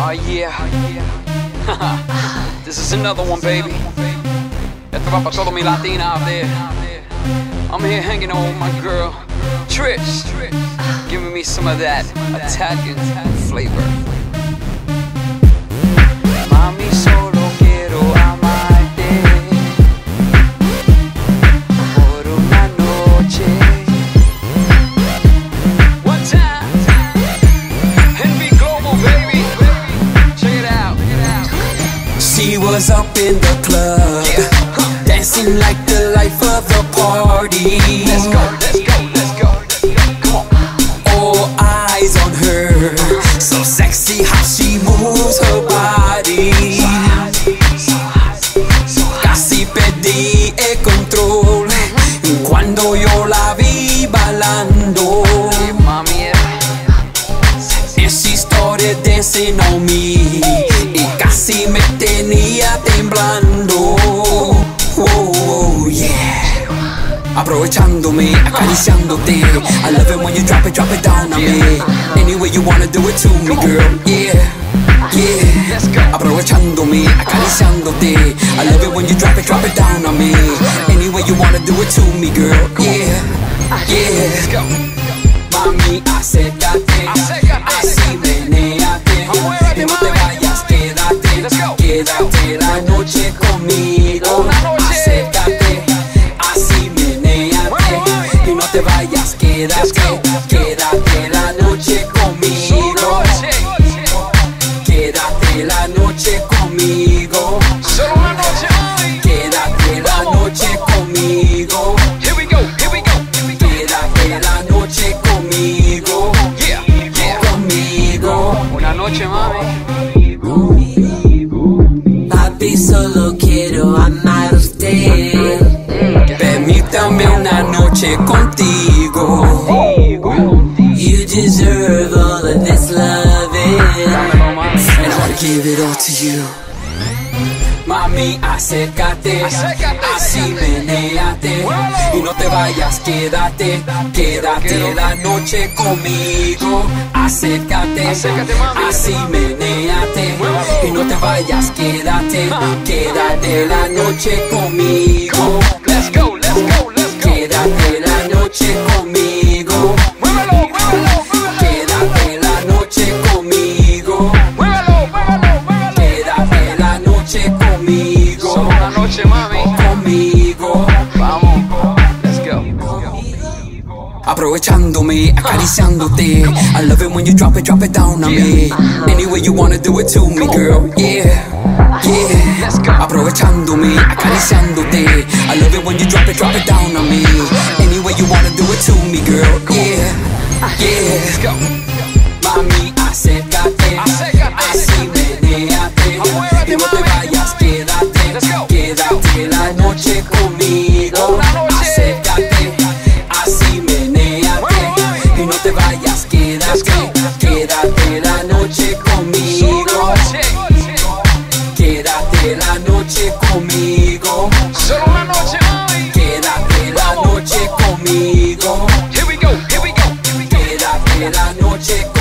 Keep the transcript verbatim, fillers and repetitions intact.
Oh yeah. This is another one, baby. Esto va para todos mis latinas out there. I'm here hanging out with my girl, Trish, giving me some of that Italian flavor. Mami, solo quiero amarte por una noche. One time, N B Global, baby. Check it out. She was up in the club, Yeah. Huh. dancing like the life of the party. Let's go, let's go, let's go. Come on. All eyes on her, so sexy how she moves her body. Casi perdí el control cuando yo la vi bailando. Yeah, mami, yeah. And she started dancing on me y casi me tenía temblando. Oh, yeah. Aprovechándome, acariciándote. I love it when you drop it, drop it down on me. Any way you wanna do it to me, girl. Yeah, yeah. Let's go. Aprovechándome, acariciándote. I love it when you drop it, drop it down on me. Any way you wanna do it to me, girl. Yeah, yeah. Let's go. Mami, acércate, Acércate. así menéate. Amuévate, Y no te mami. vayas, quédate. Let's go. Quédate la noche conmigo. Una noche. Acércate, así menéate. Mueve, mueve. Y no te vayas, quédate. Let's go. Quédate la noche conmigo. Solo una noche. Quédate la noche conmigo. Solo una noche, mami. Quédate la noche conmigo. Here we go, here we go, here we go. Quédate la noche conmigo. Yeah, yeah. Conmigo. Una noche, mami. Papi, solo quiero amar a usted. Permítame una noche contigo. You deserve all of this loving, and I wanna give it all to you. Mami, acércate, Acércate. así menéate. Muévelo. Y no te vayas, quédate, quédate Quiero. la noche conmigo. Acércate, Acércate, mami. así menéate. Muévelo. Y no te vayas, quédate, Ah. quédate la noche conmigo. Let's go, let's go, let's go. Quédate la noche conmigo. Muévelo, muévelo, muévelo. Quédate la noche conmigo. Muévelo, muévelo, muévelo. Quédate la noche conmigo. Solo una noche, mami. Conmigo. Vamos, let's go. Aprovechándome, acariciándote. I love it when you drop it, drop it down on me. Any way you wanna do it to me, girl. Yeah, yeah. Let's go. Aprovechándome, acariciándote. I love it when you drop it, drop it down on me. Any way you wanna do it to me, girl. Yeah, yeah. Let's go. Mami, acércate, Acércate. así menéate. Amuévate, Y no te mami. vayas, quédate. Let's go. Quédate la noche conmigo. Una noche. Acércate, así menéate. Mueve, mueve. Y no te vayas, quédate. Let's go. Quédate la noche Solo conmigo. una noche. Quédate la noche conmigo. Solo una noche, mami. Quédate la Vamos. noche conmigo. Here we go, here we go, here we go. Quédate la noche